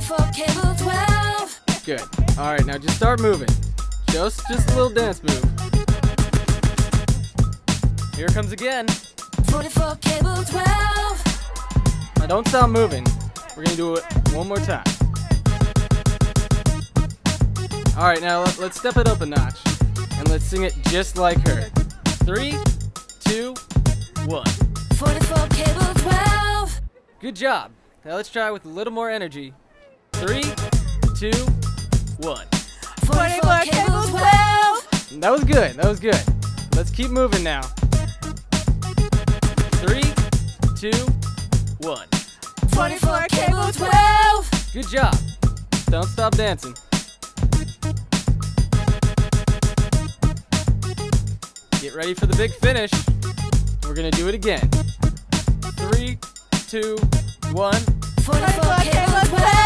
44Cable12. Good. All right, now just start moving. Just a little dance move. Here it comes again. 44Cable12. Now don't stop moving. We're gonna do it one more time. All right, now let's step it up a notch and let's sing it just like her. 3, 2, 1. 44Cable12. Good job. Now let's try with a little more energy. 3, 2, 1. 44Cable12. That was good. That was good. Let's keep moving now. 3, 2, 1. 44Cable12. Good job. Don't stop dancing. Get ready for the big finish. We're gonna do it again. 3, 2, 1. 44Cable12.